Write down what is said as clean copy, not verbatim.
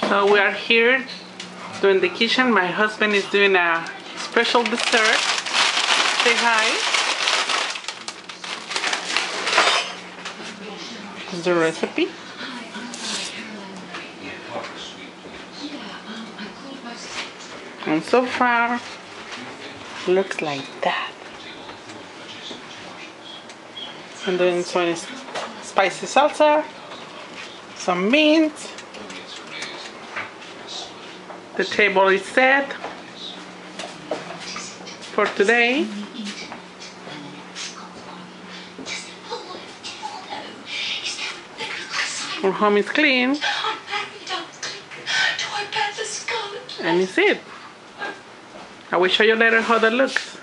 So we are here doing the kitchen. My husband is doing a special dessert. Say hi. This is the recipe. And so far, looks like that. And then some spicy salsa, some mint. The table is set for today. Our home is clean. And it's it. I will show you later how that looks.